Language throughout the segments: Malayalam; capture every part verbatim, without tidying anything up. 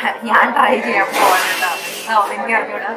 ഞാൻ ട്രൈ ചെയ്യാൻ പോവാണ് കേട്ടോ. ആ എനിക്ക് അറിഞ്ഞൂടാ.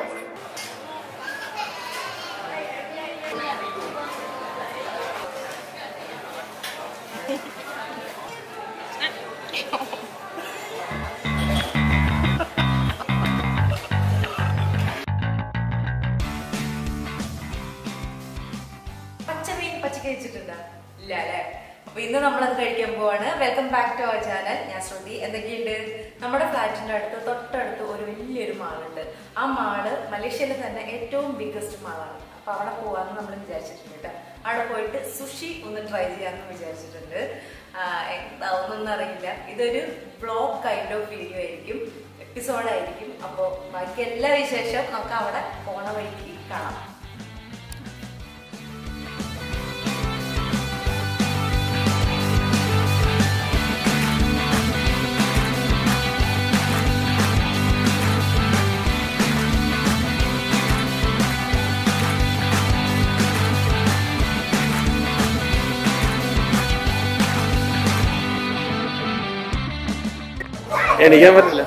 പച്ചമീൻ പച്ചക്ക് വെച്ചിട്ടുണ്ടോ? ഇല്ല അല്ലേ? അപ്പൊ ഇന്ന് നമ്മളത് കഴിക്കാൻ പോവാണ്. Welcome back to our channel. ഞാൻ ശ്രുതി. എന്തൊക്കെയുണ്ട്? നമ്മുടെ ഫ്ലാറ്റിന്റെ അടുത്ത് തൊട്ടടുത്ത് ഒരു വലിയൊരു മാളുണ്ട്. ആ മാള് മലേഷ്യയിലെ തന്നെ ഏറ്റവും ബിഗ്ഗസ്റ്റ് മാളാണ്. അപ്പൊ അവിടെ പോവാന്ന് നമ്മൾ വിചാരിച്ചിട്ടുണ്ട് കേട്ടോ. അവിടെ പോയിട്ട് സുഷി ഒന്ന് ട്രൈ ചെയ്യാമെന്ന് വിചാരിച്ചിട്ടുണ്ട്. എന്താവുന്നൊന്നും അറിയില്ല. ഇതൊരു വ്ളോഗ് കൈൻഡ് ഓഫ് വീഡിയോ ആയിരിക്കും, എപ്പിസോഡായിരിക്കും. അപ്പോൾ ബാക്കി എല്ലാ വിശേഷം നമുക്ക് അവിടെ പോണ വഴിക്ക് കാണാം. എനിക്കാൻ പറ്റില്ല.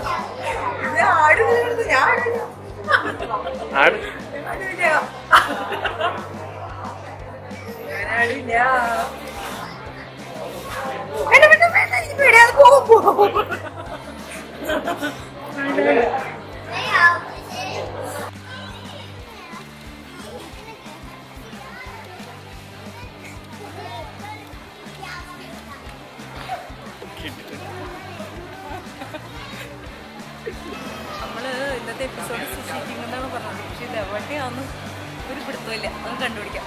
നമ്മള് ഇന്നത്തെ എപ്പിസോഡ് സുഷിക്കുന്നാണ് പറഞ്ഞത്. പക്ഷെ ഇത് എവിടെയാന്ന് ഒരു പിടുത്തമില്ല. നമുക്ക് കണ്ടുപിടിക്കാം.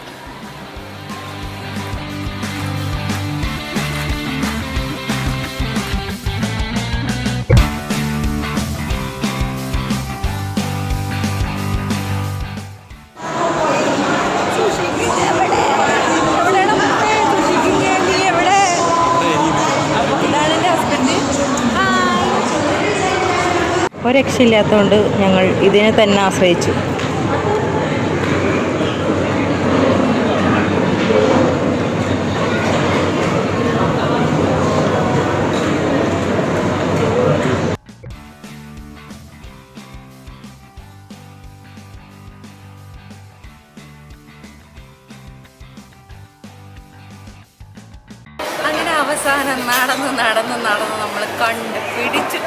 ഒരു രക്ഷയില്ലാത്തതുകൊണ്ട് ഞങ്ങൾ ഇതിനെ തന്നെ ആശ്രയിച്ചു. അങ്ങനെ അവസാനം നടന്ന് നടന്ന് നടന്ന് നമ്മൾ കണ്ട് പിടിച്ചു.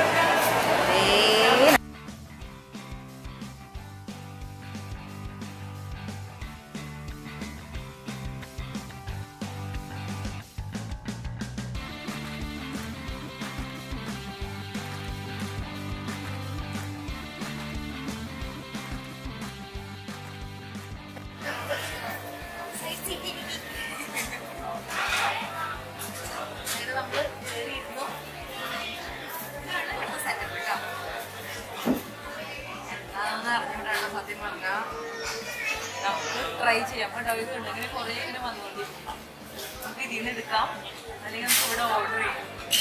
നമുക്ക് ട്രൈ ചെയ്യാം. കേട്ടോ, ഇത് ഉണ്ടെങ്കിൽ കുറേ ഇങ്ങനെ വന്നുകൊണ്ടിരിക്കും. നമുക്ക് ഇതിൽ നിന്ന് എടുക്കാം, അല്ലെങ്കിൽ നമുക്ക് ഇവിടെ ഓർഡർ ചെയ്യാം.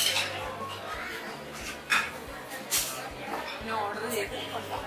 പിന്നെ ഓർഡർ ചെയ്ത് കൊണ്ടാം.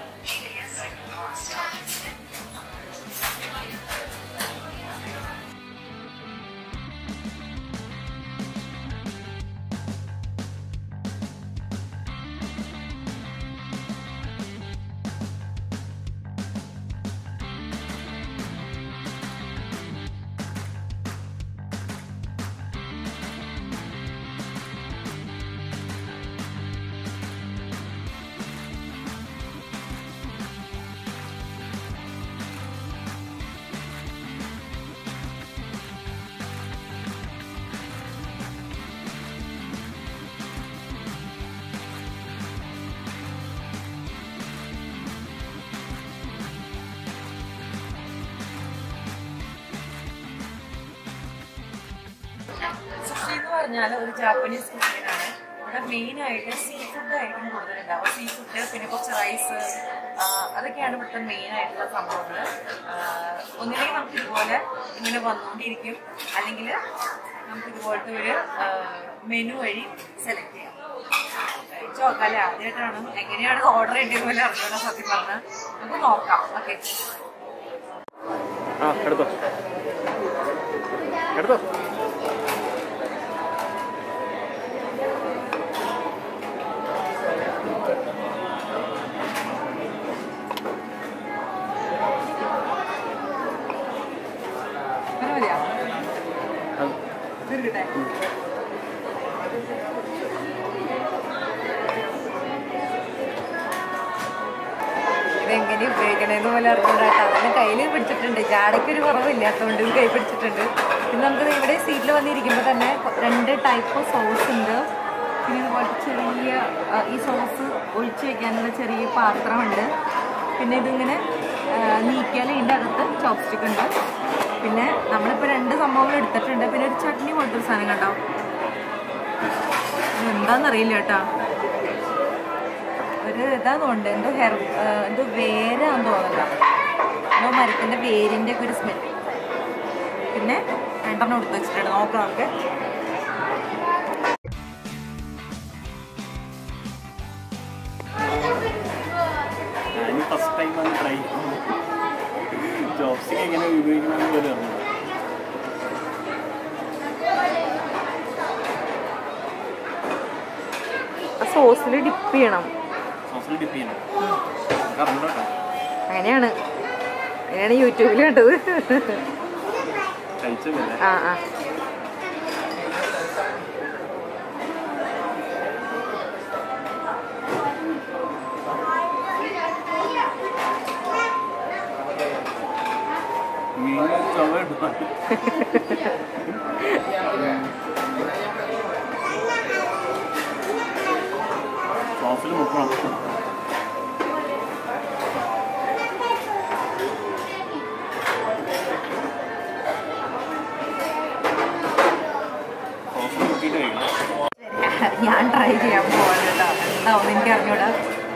സുഷി എന്ന് പറഞ്ഞാൽ ഒരു ജാപ്പനീസ് കുക്കിനാണ്. ഇവിടെ മെയിനായിട്ട് സീ ഫുഡ് ആയിരിക്കും കൂടുതലുണ്ടാവും. സീ ഫുഡ്, പിന്നെ കുറച്ച് റൈസ്, അതൊക്കെയാണ് ഇവിടുത്തെ മെയിൻ ആയിട്ടുള്ള സംഭവങ്ങൾ. ഒന്നില്ലെങ്കിൽ നമുക്ക് ഇതുപോലെ ഇങ്ങനെ വന്നുകൊണ്ടിരിക്കും, അല്ലെങ്കിൽ നമുക്ക് ഇതുപോലത്തെ ഒരു മെനു വഴി സെലക്ട് ചെയ്യാം. ചോക്കാലെ ആദ്യമായിട്ടാണ് എങ്ങനെയാണ് ഓർഡർ ചെയ്യേണ്ടത് പോലെ അറിഞ്ഞോളാം. സത്യം പറഞ്ഞാൽ നമുക്ക് നോക്കാം. ഓക്കെ, എടുത്തോ എടുത്തോ അല്ലേ? ഇതെങ്ങനെ ഉപയോഗിക്കണേന്ന് പോലെ അറിഞ്ഞൂടാട്ടോ. അതിന് കയ്യിൽ പിടിച്ചിട്ടുണ്ട്. ജാടയ്ക്കൊരു കുറവില്ലാത്തതുകൊണ്ട് ഇത് കൈ പിടിച്ചിട്ടുണ്ട്. പിന്നെ നമുക്ക് ഇവിടെ സീറ്റിൽ വന്നിരിക്കുമ്പോൾ തന്നെ രണ്ട് ടൈപ്പ് സോസ് ഉണ്ട്. പിന്നെ ഇതുപോലത്തെ ചെറിയ ഈ സോസ് ഒഴിച്ച് വയ്ക്കാനുള്ള ചെറിയ പാത്രമുണ്ട്. പിന്നെ ഇതിങ്ങനെ നീക്കിയാൽ ഇതിൻ്റെ അകത്ത് ചോപ്സ്റ്റിക് ഉണ്ട്. പിന്നെ നമ്മളിപ്പോൾ രണ്ട് സംഭവങ്ങൾ എടുത്തിട്ടുണ്ട്. പിന്നെ ഒരു ചട്നി പോലത്തൊരു സാധനം കണ്ടോ, എന്താണെന്നറിയില്ല കേട്ടോ. ഒരു ഇതാന്ന് തോന്നുന്നുണ്ട്, എന്തോ ഹെർ എന്തോ വേരാന്ന് തോന്നണ്ട, എന്തോ മരത്തിൻ്റെ വേരിൻ്റെ ഒക്കെ ഒരു സ്മെൽ. പിന്നെ രണ്ടെണ്ണം എടുത്ത് വെച്ചിട്ടുണ്ട്. നോക്കാം നമുക്ക്. ഫസ്റ്റ് ടൈം ആണ് ട്രൈ ചോപ്സ്റ്റിക് എങ്ങനെ ഉപയോഗിക്കണമെന്ന് പോലെ അറിഞ്ഞു. സോസിൽ ഡിപ്പ് ചെയ്യണം. സോസിൽ ഡിപ്പ് ചെയ്യണം അങ്ങനെയാണ് അങ്ങനെയാണ് യൂട്യൂബിൽ കണ്ടത്. ആ ആ സോസിൽ മുക്കണം. ഞാൻ ട്രൈ ചെയ്യാൻ പോവാണ് കേട്ടോ. എന്താവും എനിക്ക് അറിഞ്ഞൂടാ.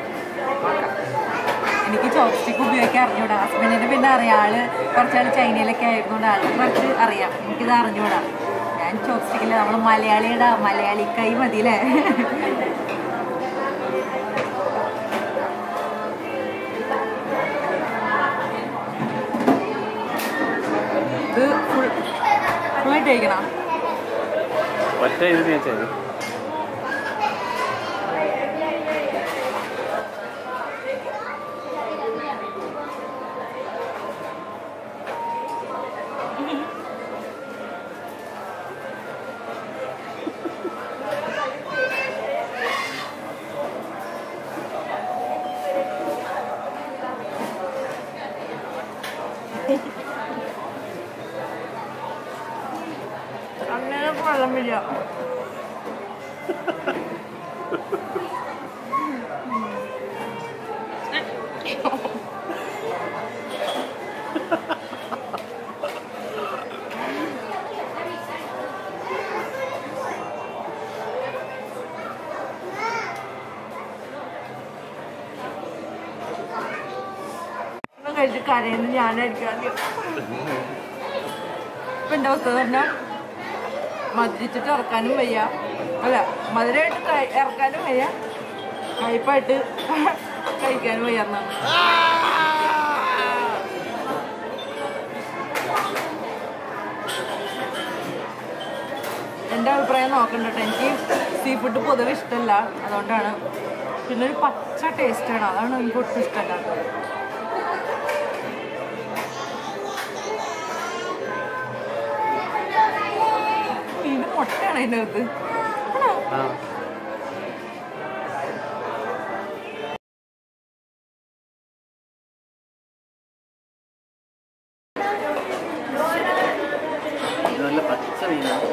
എനിക്ക് ചോപ്സ്റ്റിക്ക് ഉപയോഗിക്കാൻ അറിഞ്ഞൂടാ. ഹസ്ബൻഡിന് പിന്നെ അറിയാം, ആള് കുറച്ചാൾ ചൈനയിലൊക്കെ ആയിരുന്നുകൊണ്ട് ആൾക്ക് കുറച്ച് അറിയാം. എനിക്കിത് അറിഞ്ഞൂടാ. ഞാൻ ചോപ്സ്റ്റിക്കില്ല, നമ്മൾ മലയാളിയുടെ മലയാളി കൈ മതിയില്ലേ. ഇത് ഫുൾ ഫുള്ളായിട്ട് കഴിക്കണം. ഒറ്റ ഇത് വെച്ചാൽ അങ്ങനെ കുഴപ്പമില്ല. കഴിച്ച് കരയുന്നത് ഞാനായിരിക്കും ആദ്യം. ഇപ്പം എൻ്റെ അവസ്ഥ പറഞ്ഞാൽ മധുരിച്ചിട്ട് ഇറക്കാനും വയ്യ, അല്ല മധുരമായിട്ട് ഇറക്കാനും വയ്യ, കയ്പായിട്ട് കഴിക്കാനും വയ്യ എന്നാണ്. എൻ്റെ അഭിപ്രായം നോക്കണ്ട കേട്ടോ. എനിക്ക് സീ ഫുഡ് പൊതുവെ ഇഷ്ടമല്ല, അതുകൊണ്ടാണ്. പിന്നെ ഒരു പച്ച ടേസ്റ്റാണ്, അതാണ് എനിക്ക് ഒട്ടും ഇഷ്ടമല്ലാത്തത്. ഇത് മുട്ടയാണ് അതിൻ്റെ അകത്ത്. നല്ല പച്ച മീനാണ്.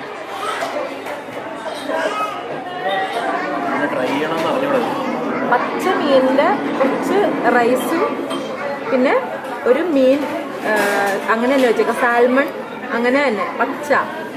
ട്രൈ ചെയ്യണമെന്ന് അറിഞ്ഞൂടെ. പച്ച മീനിൻ്റെ കുറച്ച് റൈസും പിന്നെ ഒരു മീൻ അങ്ങനെ തന്നെ വെച്ചേക്കാം, സാൽമൺ അങ്ങനെ തന്നെ പച്ച.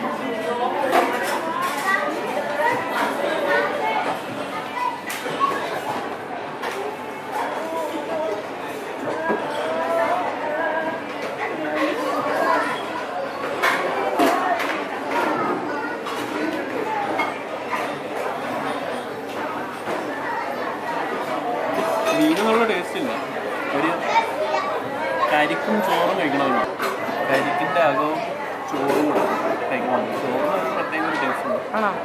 മീനെന്നുള്ള ടേസ്റ്റ് ഇല്ല, ഒരു കരിക്കും ചോറും കഴിക്കണമെന്ന്. കരിക്കിൻ്റെ അകവും ചോറും കൂടെ കഴിക്കണം. ചോറിന് ഒരു പ്രത്യേക ഒരു ടേസ്റ്റ് ഉണ്ട്.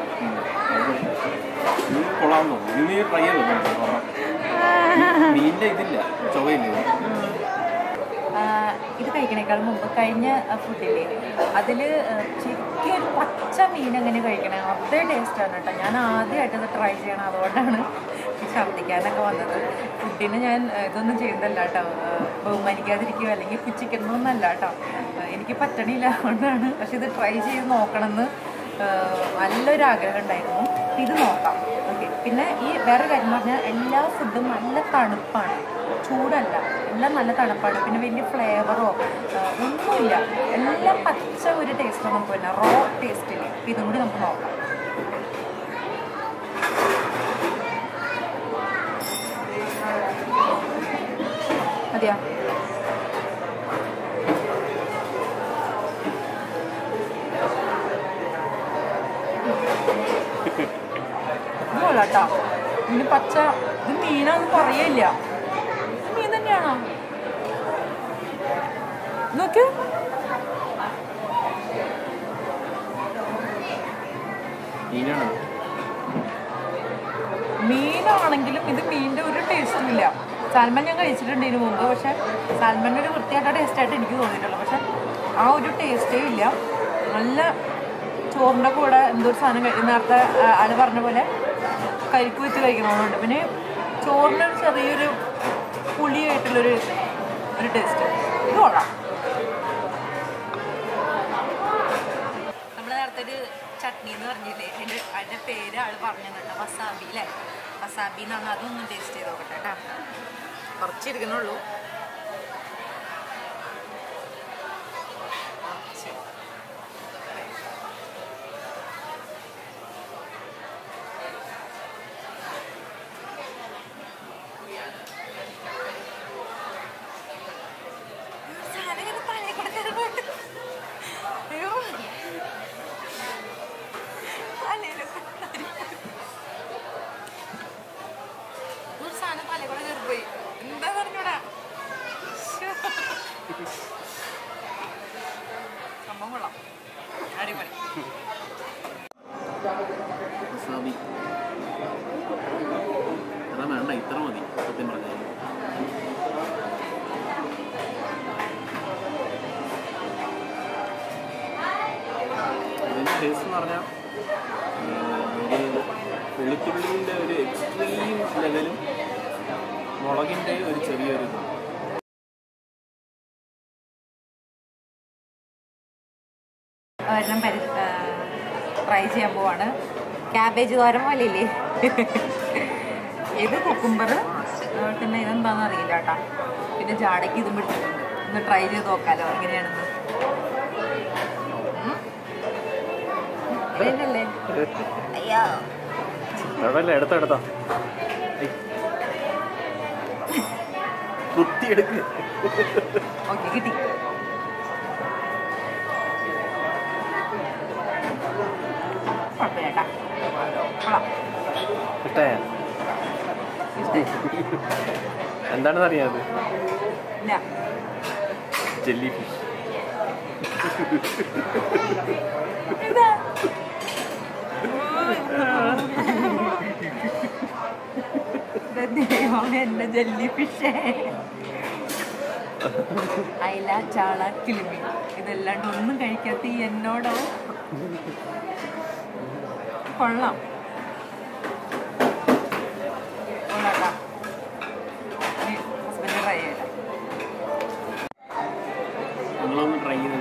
ഇത് കൊള്ളാൻ തോന്നുന്നു. ഇത് നീ ട്രൈ ചെയ്ത് തോന്നുന്നു. മീനിൻ്റെ ഇതില്ല, ചുവയില്ല. ഇത് കഴിക്കണേക്കാൾ മുമ്പ് കഴിഞ്ഞ ഫുഡില്ലേ അതിൽ ശരിക്കും ഒരു പച്ച മീൻ എങ്ങനെ കഴിക്കണേ അതേ ടേസ്റ്റാണ് കേട്ടോ. ഞാൻ ആദ്യമായിട്ട് ഇത് ട്രൈ ചെയ്യണം, അതുകൊണ്ടാണ് ഛർദ്ദിക്കാനൊക്കെ വന്നത്. ഫുഡിന് ഞാൻ ഇതൊന്നും ചെയ്യുന്നതല്ല കേട്ടോ, ബഹുമാനിക്കാതിരിക്കുക അല്ലെങ്കിൽ പുച്ഛിക്കുന്നൊന്നല്ല കേട്ടോ, എനിക്ക് പറ്റണില്ല അതുകൊണ്ടാണ്. പക്ഷെ ഇത് ട്രൈ ചെയ്ത് നോക്കണമെന്ന് നല്ലൊരു ആഗ്രഹം ഉണ്ടായിരുന്നു. ഇത് നോക്കാം. ഓക്കെ. പിന്നെ ഈ വേറെ കാര്യം പറഞ്ഞാൽ എല്ലാ ഫുഡും നല്ല തണുപ്പാണ്, ചൂടല്ല, എല്ലാം നല്ല തണുപ്പാണ്. പിന്നെ വലിയ ഫ്ലേവറോ ഒന്നുമില്ല, എല്ലാം പച്ച ഒരു ടേസ്റ്റ് നമുക്ക് പിന്നെ റോ ടേസ്റ്റില്ല. ഇതും കൂടി നമുക്ക് നോക്കാം. അതെയാ ഇതല്ല കേട്ടോ, ഇതിന് പച്ച ഇത് മീനാന്ന് പറയില്ല. മീൻ തന്നെയാണോ നോക്ക്. മീനാണെങ്കിലും ഇത് മീനിൻ്റെ ഒരു ടേസ്റ്റും ഇല്ല. സാൽമൺ ഞാൻ കഴിച്ചിട്ടുണ്ട് ഇതിന് മുമ്പ്, പക്ഷെ സാൽമണിൻ്റെ ഒരു വൃത്തിയായിട്ട ടേസ്റ്റായിട്ട് എനിക്ക് തോന്നിയിട്ടുള്ളൂ. പക്ഷെ ആ ഒരു ടേസ്റ്റേ ഇല്ല. നല്ല ചോറിൻ്റെ കൂടെ എന്തൊരു സാധനം കഴി നേരത്തെ ആള് പറഞ്ഞ പോലെ കരിക്ക് വെച്ച് കഴിക്കണമെന്നുണ്ട്. പിന്നെ ചോറിനൊരു ചെറിയൊരു പുളിയായിട്ടുള്ളൊരു ഒരു ടേസ്റ്റ്. ഇത് കൊള്ളാം. നമ്മൾ നേരത്തെ ഒരു ചട്നി എന്ന് പറഞ്ഞില്ലേ, അതിൻ്റെ അതിൻ്റെ പേര് ആൾ പറഞ്ഞു കേട്ടോ, വസാബി അല്ലേ, വസാബി എന്നാണ്. അതൊന്നും ടേസ്റ്റ് ചെയ്ത് നോക്കട്ടെ കേട്ടോ, കുറച്ചിരിക്കണുള്ളൂ. വേണ്ട, ഇത്ര മതി സത്യം പറഞ്ഞാൽ. അതിൻ്റെ ടേസ്റ്റ് എന്ന് പറഞ്ഞാൽ ഒരു വെളുത്തുള്ളിൻ്റെ ഒരു എക്സ്ട്രീം ലെവലും മുളകിൻ്റെ ഒരു ചെറിയൊരു ഇതാണ്. ഒരെണ്ണം പരി ട്രൈ ചെയ്യാൻ പോവാണ്. ക്യാബേജ് തോരൻ പോലെയില്ലേ, ഇത് കുക്കുംബർ, പിന്നെ ഇതെന്താണെന്ന് അറിയില്ല കേട്ടോ. പിന്നെ ജാടയ്ക്ക് ഇതും പിടിച്ചിട്ടുണ്ട്. ഒന്ന് ട്രൈ ചെയ്ത് നോക്കാമല്ലോ എങ്ങനെയാണെന്ന്. ഇതല്ലേ അയ്യോ എടുത്തെടുത്താ കുത്തിയെടുക്ക്. ഓക്കെ, കിട്ടി. എന്താണെന്ന് അറിയാത്? Jellyfish. എന്റെ ജെല്ലി ഫിഷ്, അയില, ചാള, കിളിമീൻ, ഇതല്ലാണ്ട് ഒന്നും കഴിക്കാത്ത ഈ എന്നോടോ. കൊള്ളാം കൊള്ളാട്ടാ. ഹസ്ബൻഡ് ട്രൈ ചെയ്യട്ടെ. നിങ്ങളൊന്ന് ട്രൈ ചെയ്ത്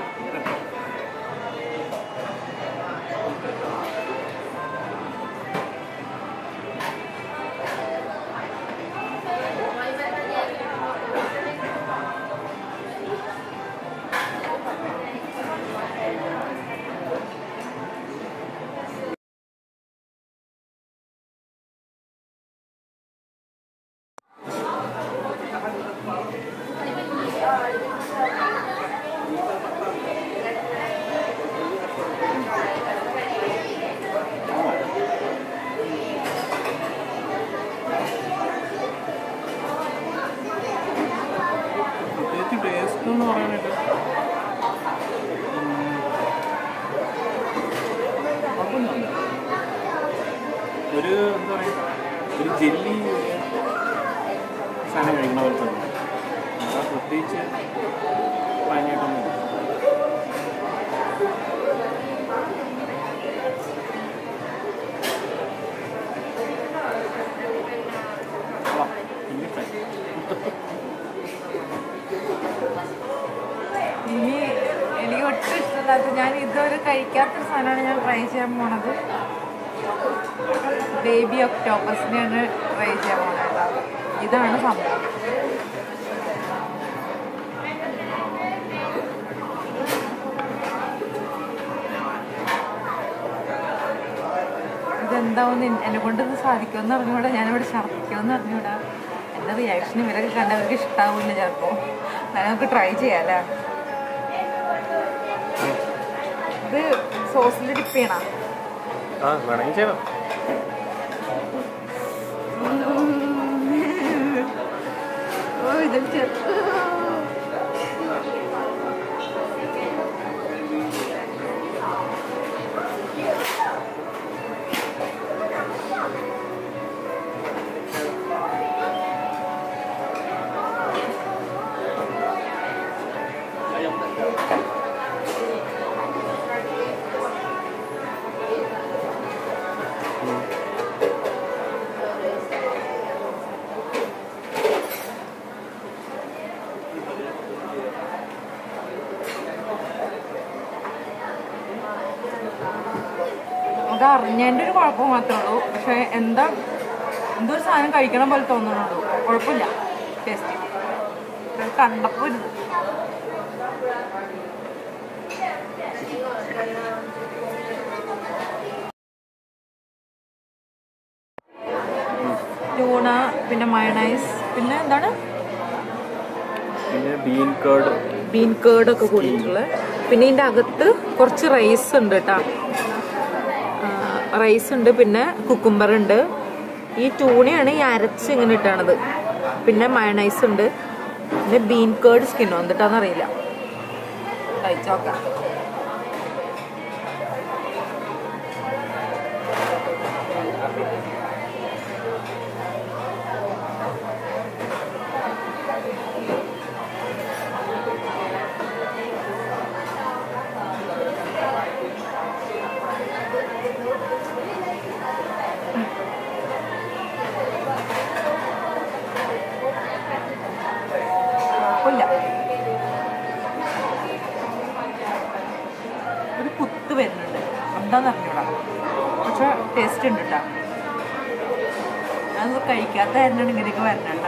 എന്ന് പറയാനായിട്ട് ഒരു എന്താ പറയുക, ഒരു ജെല്ലി സാധനം കഴിക്കണ പോലെ തന്നെ. ആ പ്രത്യേകിച്ച് ഭയങ്കരമായിട്ടൊന്നും ഇനി എനിക്ക് ഒട്ടും ഇഷ്ടമില്ലാത്ത ഞാൻ ഇതുവരെ കഴിക്കാത്തൊരു സാധനമാണ് ഞാൻ ട്രൈ ചെയ്യാൻ പോണത്. ബേബി ഒക്ടോപ്പസിനെയാണ് ട്രൈ ചെയ്യാൻ പോണത്. ഇതാണ് സംഭവം. ഇതെന്താവുന്ന എന്നെ കൊണ്ട് ഇത് സാധിക്കുമെന്ന് അറിഞ്ഞൂടാ. ഞാനിവിടെ ഛർദ്ദിക്കുമെന്ന് അറിഞ്ഞൂടാ. എൻ്റെ റിയാക്ഷൻ ഇവരൊക്കെ കണ്ടവർക്ക് ഇഷ്ടാവില്ല ചിലപ്പോൾ. നമുക്ക് ട്രൈ ചെയ്യാല്ലേ. ഇത് സോസിൽ ഡിപ്പ് ചെയ്യണം. ഓ ഇതിൽ ചേർത്ത് അത് അറിഞ്ഞതിൻ്റെ ഒരു കുഴപ്പം മാത്രമേ ഉള്ളൂ. പക്ഷെ എന്താ എന്തൊരു സാധനം കഴിക്കണം പോലെ തോന്നുന്നുള്ളൂ. കുഴപ്പമില്ല ടേസ്റ്റ്. കണ്ടപ്പോൾ ഇത് ട്യൂണ, പിന്നെ മയണൈസ്, പിന്നെ എന്താണ് പിന്നെ ബീൻ കേർഡ് ബീൻ കേർഡൊക്കെ കൂടിയിട്ടുള്ളത്. പിന്നെ ഇതിൻ്റെ അകത്ത് കുറച്ച് റൈസ് ഉണ്ട് കേട്ടോ. റൈസ് ഉണ്ട്, പിന്നെ കുക്കുംബർ ഉണ്ട്. ഈ ട്യൂണയാണ് ഈ അരച്ച് ഇങ്ങനെ ഇട്ടാണത്. പിന്നെ മയണൈസ് ഉണ്ട്, പിന്നെ ബീൻ കേർഡ് സ്കിന്നോ എന്നിട്ടാന്നറിയില്ല. കഴിച്ചോക്കാം. ഒരു കുത്ത് വരുന്നുണ്ട്, എന്താന്ന് അറിഞ്ഞൂടാ. പക്ഷെ ടേസ്റ്റ് ഉണ്ട് കേട്ടോ. അത് കഴിക്കാത്ത തന്നെയാണ് ഇങ്ങനെയൊക്കെ വരണുണ്ടോ.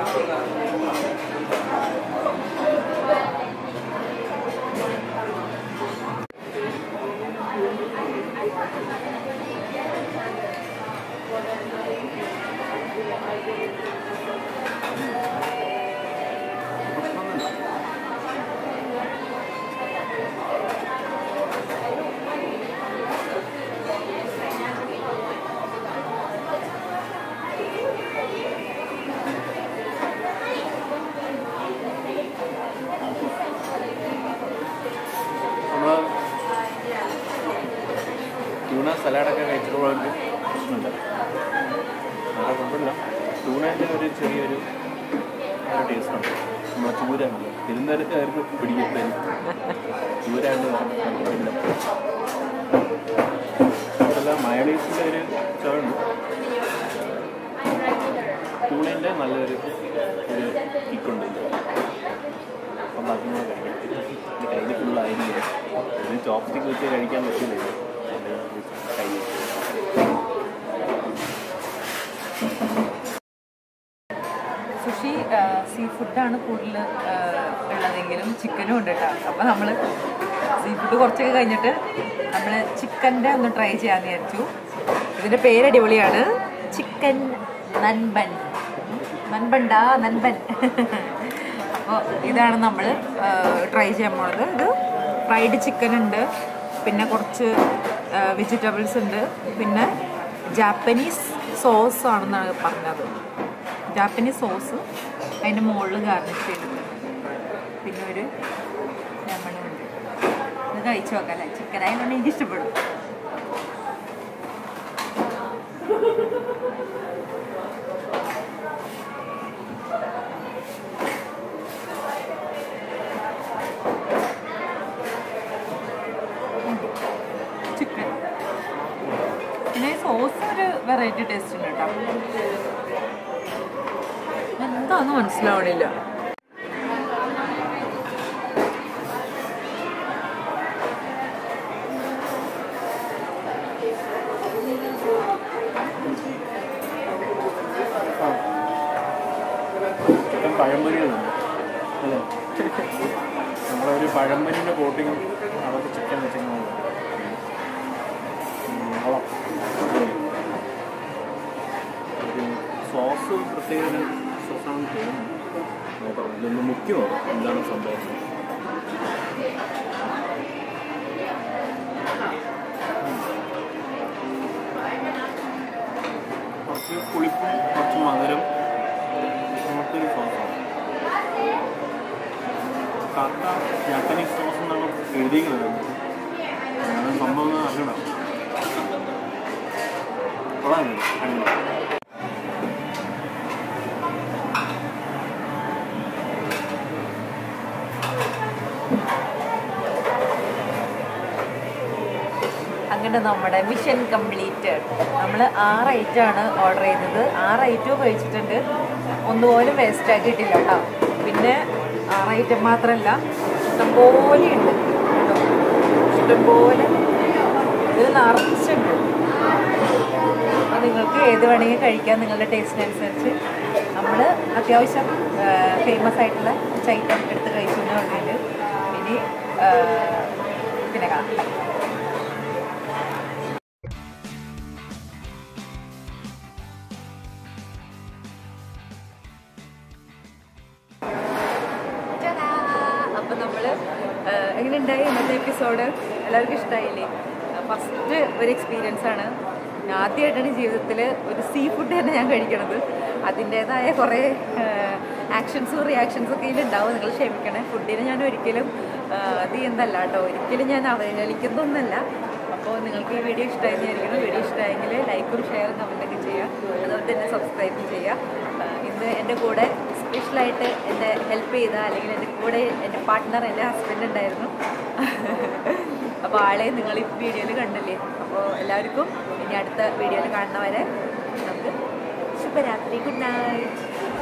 ട്യൂണ സലാഡൊക്കെ കഴിച്ചിട്ടുള്ളവർക്ക് പ്രശ്നമില്ല. വേറെ കുഴപ്പമില്ല. ട്യൂണേൻ്റെ ഒരു ചെറിയൊരു ടേസ്റ്റുണ്ട്. നമ്മൾ ചൂരാണ് തിരുന്നേരക്കാർക്ക് പിടിക്കത്തില്ല. ചൂരാണ്ട് ഇല്ല. അതല്ല മയണൈസിൻ്റെ ഒരു ചുവണ്ട്. ട്യൂണേൻ്റെ നല്ലൊരു ഒരു കിക്കുണ്ട്. അപ്പം അതും കൂടെ കഴിക്കാം. എൻ്റെ കയ്യിൽ ഫുള്ളായിരിക്കും. ഒരു ചോപ്സ്റ്റിക്ക് വെച്ച് കഴിക്കാൻ പറ്റില്ല. സുഷി സീ ഫുഡാണ് കൂടുതൽ ഉള്ളതെങ്കിലും ചിക്കനും ഉണ്ട് കേട്ടോ. അപ്പോൾ നമ്മൾ സീ ഫുഡ് കുറച്ചൊക്കെ കഴിഞ്ഞിട്ട് നമ്മൾ ചിക്കൻ്റെ ഒന്ന് ട്രൈ ചെയ്യാമെന്ന് വിചാരിച്ചു. ഇതിൻ്റെ പേര് അടിപൊളിയാണ്, ചിക്കൻ നൻപൻ. നൻപണ്ടാ നൻപൻ. അപ്പോൾ ഇതാണ് നമ്മൾ ട്രൈ ചെയ്യാൻ പോകുന്നത്. ഇത് ഫ്രൈഡ് ചിക്കൻ ഉണ്ട്, പിന്നെ കുറച്ച് വെജിറ്റബിൾസ് ഉണ്ട്, പിന്നെ ജാപ്പനീസ് സോസ് ആണെന്നാണ് പറഞ്ഞത്. ജാപ്പനീസ് സോസ് അതിൻ്റെ മുകളിൽ ഗാർണിഷ് ചെയ്തിട്ടുണ്ട്. പിന്നെ ഒരു ലെമണുണ്ട്. ഇത് കഴിച്ചു നോക്കാം അല്ലേ. ചിക്കൻ ആയതുകൊണ്ട് എനിക്ക് ഇഷ്ടപ്പെടും. വെറൈറ്റി ടേസ്റ്റ് ഉണ്ട് കേട്ടോ. എന്താന്ന് മനസ്സിലാവണില്ല. പഴംപൊരികളുണ്ട് അല്ലേ? നമ്മളൊരു പഴംപൊരിൻ്റെ കോട്ടിങ്ങും അതൊക്കെ ചിക്കൻ വെച്ചിങ്ങനെ സോസ് പ്രത്യേക സോസാണെന്ന് തോന്നുന്നു. നോക്കാം, ഇതൊന്ന് മുക്കി നോക്കാം എന്താണ് സംഭവം. കുറച്ച് പുളിപ്പും കുറച്ച് മധുരം അങ്ങനത്തൊരു സോസാണ്. കർത്ത ജാപ്പനീസ് സോസ് എന്നാണ് എഴുതിക്കുന്നത്. അങ്ങനെ സംഭവം അറിയണം. കൊള്ളാം. അങ്ങനെ നമ്മുടെ മിഷൻ കംപ്ലീറ്റഡ്. നമ്മൾ ആറ് ഐറ്റമാണ് ഓർഡർ ചെയ്തത്. ആറ് ഐറ്റവും കഴിച്ചിട്ടുണ്ട്. ഒന്നുപോലും വേസ്റ്റ് ആക്കിയിട്ടില്ല കേട്ടോ. പിന്നെ ആറ് ഐറ്റം മാത്രമല്ല, ഇഷ്ടംപോലെ ഉണ്ട് കേട്ടോ. ഇഷ്ടംപോലെ ഇത് നിറച്ചുണ്ട്. അപ്പോൾ നിങ്ങൾക്ക് ഏത് വേണമെങ്കിൽ കഴിക്കാം നിങ്ങളുടെ ടേസ്റ്റിനനുസരിച്ച്. നമ്മൾ അത്യാവശ്യം ഫേമസ് ആയിട്ടുള്ള ഐറ്റം എടുത്ത് കഴിച്ചു എന്ന് പറഞ്ഞിട്ട് ഇനി പിന്നെ കാണാം. അപ്പം നമ്മൾ എങ്ങനെയുണ്ടായി ഇന്നത്തെ എപ്പിസോഡ്? എല്ലാവർക്കും ഇഷ്ടമായില്ലേ? ഫസ്റ്റ് ഒരു എക്സ്പീരിയൻസ് ആണ്. ആദ്യമായിട്ടാണ് ജീവിതത്തിൽ ഒരു സീ ഫുഡ് തന്നെ ഞാൻ കഴിക്കണത്. അതിൻ്റേതായ കുറേ ആക്ഷൻസും റിയാക്ഷൻസും ഒക്കെ ഇതിലുണ്ടാവും. നിങ്ങൾ ക്ഷമിക്കണേ. ഫുഡിന് ഞാൻ ഒരിക്കലും അത് എന്തല്ല കേട്ടോ, ഒരിക്കലും ഞാൻ അവഹേളിക്കുന്നൊന്നല്ല. അപ്പോൾ നിങ്ങൾക്ക് ഈ വീഡിയോ ഇഷ്ടമായെന്ന് വിചാരിക്കുന്നു. വീഡിയോ ഇഷ്ടമായെങ്കിൽ ലൈക്കും ഷെയറും കമൻറ്റൊക്കെ ചെയ്യുക. അതുപോലെ തന്നെ സബ്സ്ക്രൈബും ചെയ്യുക. ഇന്ന് എൻ്റെ കൂടെ സ്പെഷ്യലായിട്ട് എന്നെ ഹെൽപ്പ് ചെയ്ത, അല്ലെങ്കിൽ എൻ്റെ കൂടെ എൻ്റെ പാർട്ട്ണർ എൻ്റെ ഹസ്ബൻഡ് ഉണ്ടായിരുന്നു. അപ്പോൾ ആളെ നിങ്ങൾ ഈ വീഡിയോയിൽ കണ്ടില്ലേ. അപ്പോൾ എല്ലാവർക്കും ഇനി അടുത്ത വീഡിയോയിൽ കാണുന്നവരെ നമുക്ക് ശുഭരാത്രി. Good night.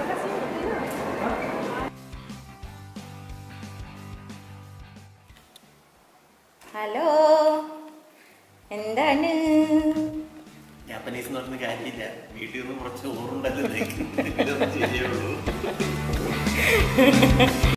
ഹലോ, എന്താണ്? ജാപ്പനീസ് എന്ന് പറഞ്ഞ കാര്യമില്ല. വീട്ടിൽ നിന്ന് കുറച്ച് ഓറുണ്ടല്ലോ.